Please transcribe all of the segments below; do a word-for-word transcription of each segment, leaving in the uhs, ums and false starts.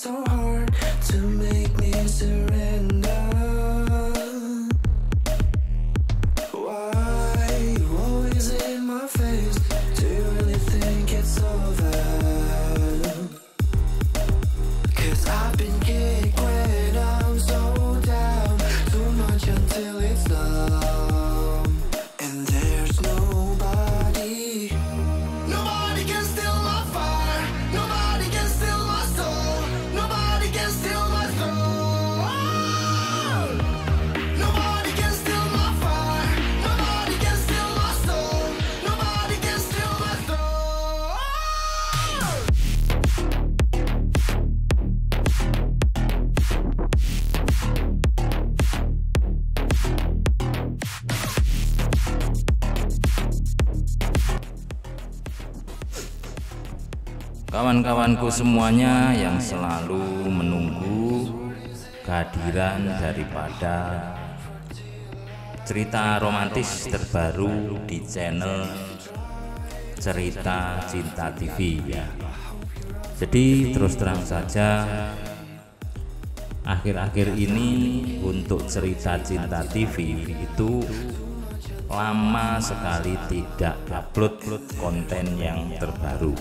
so hard to make me surrender. Why you always in my face? Do you really think it's over? 'Cause I've been kicked when I'm so down, too much until it's numb. And there's nobody, nobody can steal my fire, nobody can steal my soul, nobody can steal my soul. Nobody can steal my fire, nobody can steal my soul, nobody can steal my soul. Kawan-kawanku semuanya yang selalu menunggu kehadiran daripada cerita romantis terbaru di channel Cerita Cinta T V ya. Jadi terus terang saja, akhir-akhir ini untuk Cerita Cinta T V itu lama sekali tidak upload konten yang terbaru.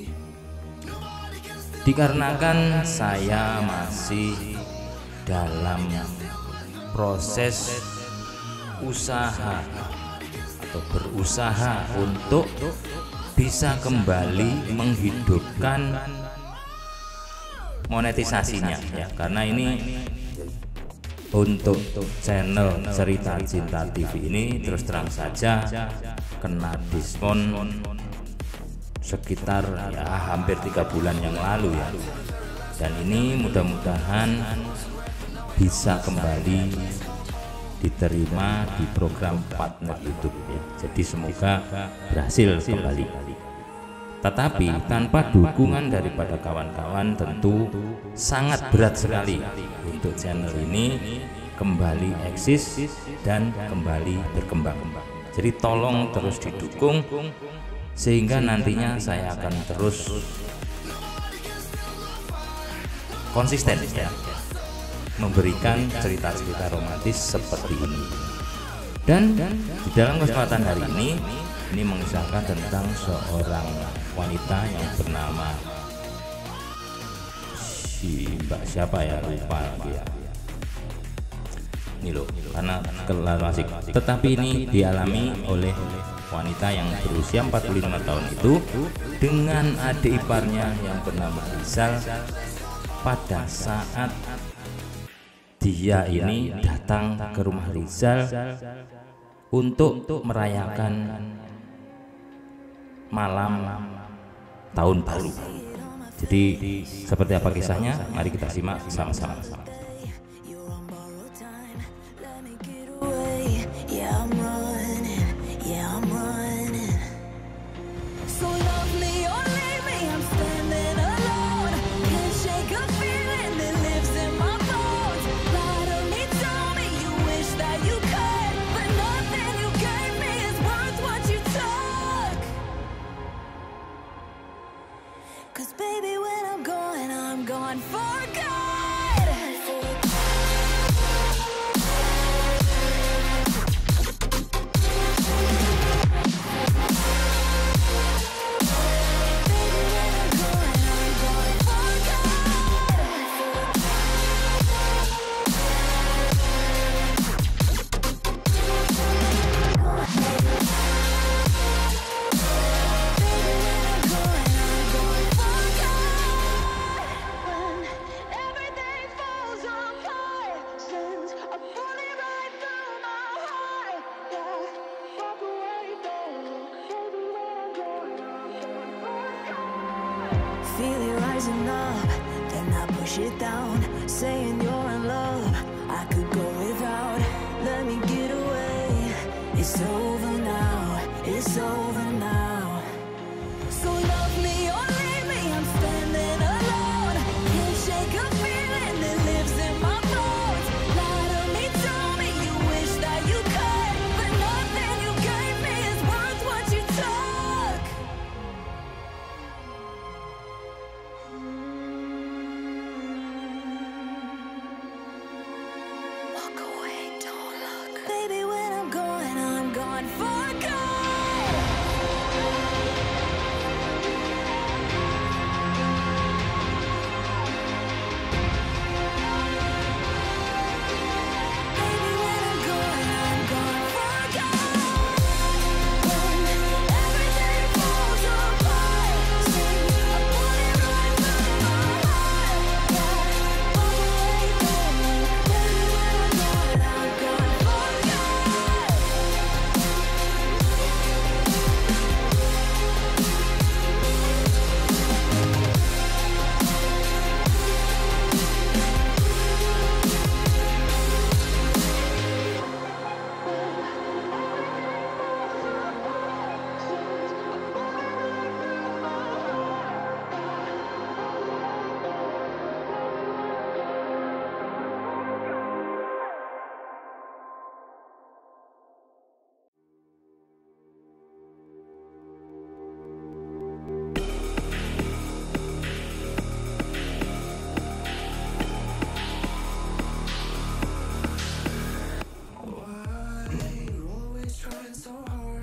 Dikarenakan saya masih dalam proses usaha atau berusaha untuk bisa kembali menghidupkan monetisasinya ya, karena ini untuk channel Cerita Cinta T V ini terus terang saja kena diskon sekitar ya hampir tiga bulan yang lalu ya, dan ini mudah-mudahan bisa kembali diterima di program partner YouTube ya. Jadi semoga berhasil kembali. Tetapi tanpa dukungan daripada kawan-kawan tentu sangat berat sekali untuk channel ini kembali eksis dan kembali berkembang. Jadi tolong terus didukung sehingga nantinya saya akan terus konsisten ya memberikan cerita-cerita romantis seperti ini. Dan di dalam kesempatan hari ini ini mengisahkan tentang seorang wanita yang bernama si Mbak siapa ya, lupa ya. Ini loh, karena kelelahan asik. Tetapi ini dialami oleh wanita yang berusia empat puluh lima tahun itu dengan adik iparnya yang bernama Rizal pada saat dia ini datang ke rumah Rizal untuk merayakan malam tahun baru. Jadi seperti apa kisahnya? Mari kita simak sama-sama. Feel it rising up, then I push it down, saying you're in love, I could go without, let me get away. It's over now, it's over now. So love me or leave me, I'm standing alone. Can't shake a feeling that lives in my bones. Lie to me, tell me you wish that you could, but nothing you gave me is worth what you took.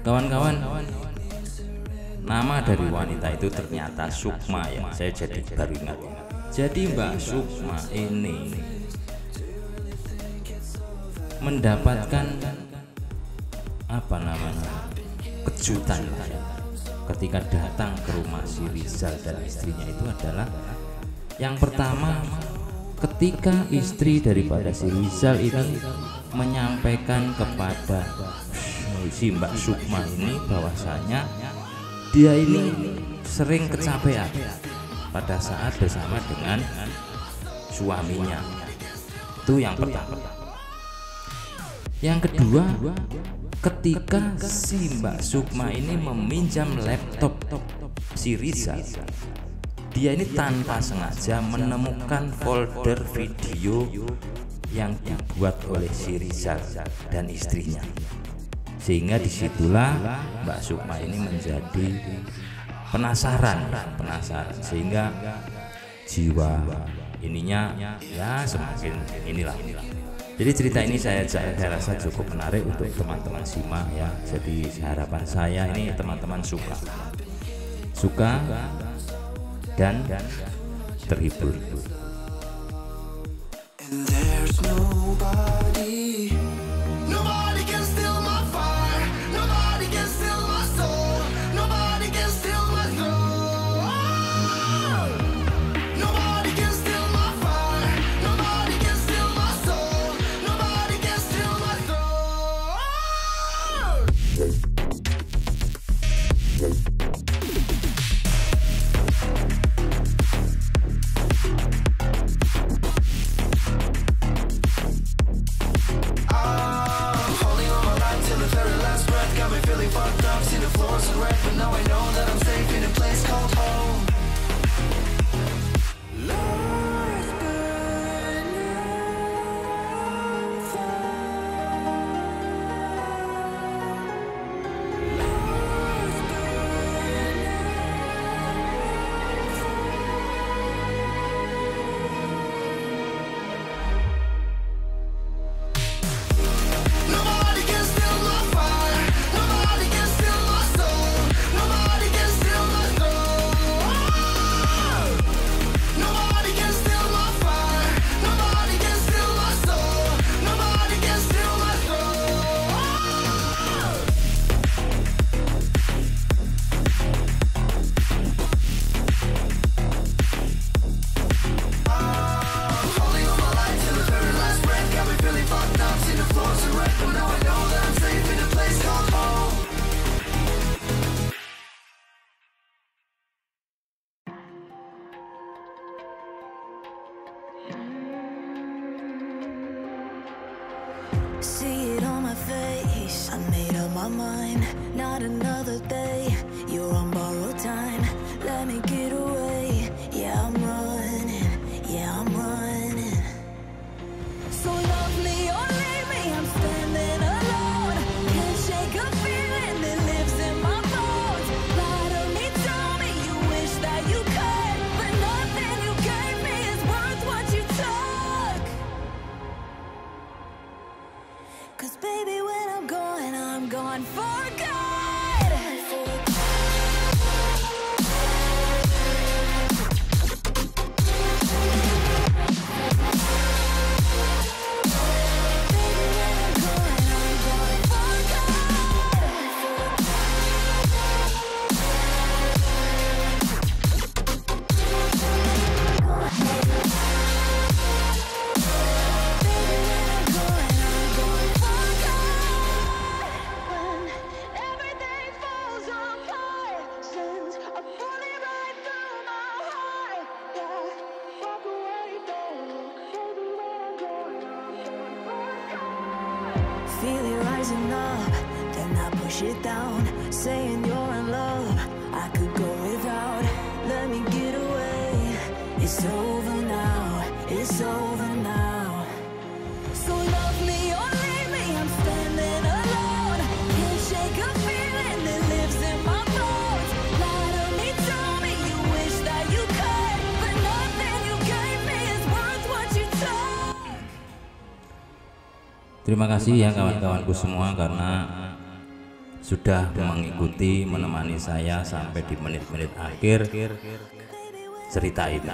Kawan-kawan, nama dari wanita itu ternyata Sukma ya. Saya jadi baru ingat. Jadi Mbak Sukma ini mendapatkan apa namanya kejutan ya, ketika datang ke rumah si Rizal dan istrinya. Itu adalah yang pertama, ketika istri daripada si Rizal ini menyampaikan kepada si Mbak Sukma ini bahwasanya dia ini sering kecapean pada saat bersama dengan suaminya. Itu yang pertama. Yang kedua, ketika si Mbak Sukma ini meminjam laptop si Rizal, dia ini tanpa sengaja menemukan folder video yang dibuat oleh si Rizal dan istrinya, sehingga disitulah Mbak Sukma ini menjadi penasaran, penasaran sehingga jiwa ininya ya semakin inilah. Jadi cerita ini saya, saya rasa cukup menarik untuk teman-teman simak ya. Jadi harapan saya ini teman-teman suka, suka dan terhibur. And there's nobody, nobody can steal my fire, nobody can steal my soul, nobody can steal my throne. Nobody can steal my fire, nobody can steal my soul, nobody can steal my throne. See it on my face, I made up my mind. Not another day, you're on borrowed time. Let me get away, yeah I'm running, yeah I'm running. So love me or leave me, I'm standing alone. Can't shake a feeling that lives in my bones. Lie to me, tell me you wish that you could, but nothing you gave me is worth what you took. Cause baby, when I'm gone, I'm gone for good. Feel it rising up, then I push it down, saying you're in love, I could go without. Let me get away, it's over now, it's over now. So love me or leave me, I'm standing alone. Can't shake a feeling that lives in my bones. Lie to me, tell me you wish that you could, but nothing you gave me is worth what you took. Terima kasih ya kawan-kawanku semua, karena sudah mengikuti menemani saya sampai di menit-menit akhir cerita ini.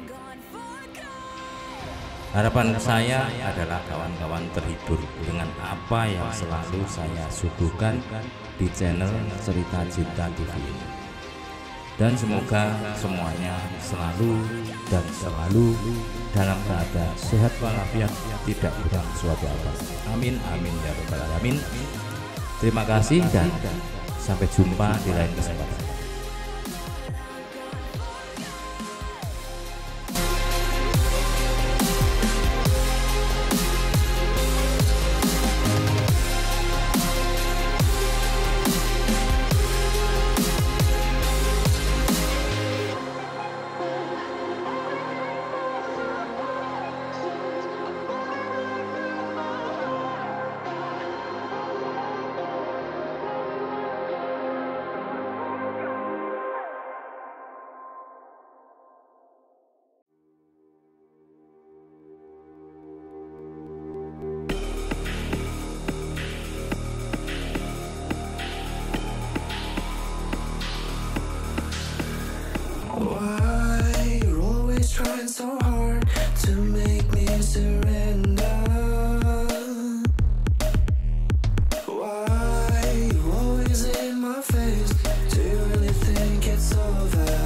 Harapan saya adalah kawan-kawan terhibur dengan apa yang selalu saya suguhkan di channel Cerita Cinta T V ini. Dan semoga semuanya selalu dan selalu dalam keadaan sehat walafiat, tidak kurang suatu apa. Amin amin ya rabbal alamin. Terima kasih dan sampai jumpa di lain kesempatan. Why you're always trying so hard to make me surrender? Why you're always in my face? Do you really think it's over?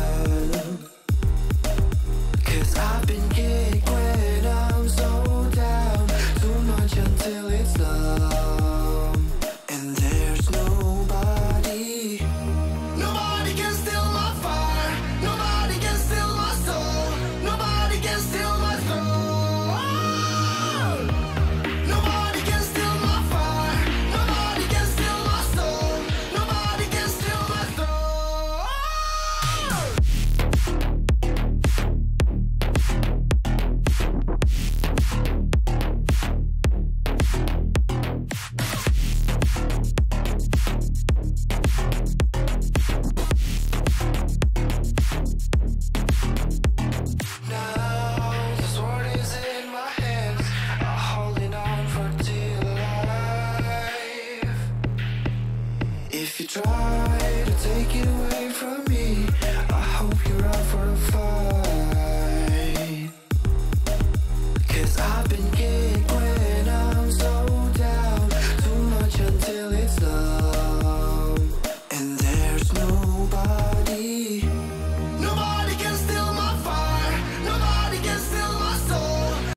'Cause I've been kicked when I'm so down, too much until it's numb. And there's nobody, nobody can steal my fire. Nobody can steal my soul. Nobody can steal my soul. Nobody can steal my fire. Nobody can steal my soul. Nobody can steal my soul. Now the sword is in my hands. I'm holding on for dear life. If you try to take it away from me, I hope you're out for a fight. 'Cause I've been given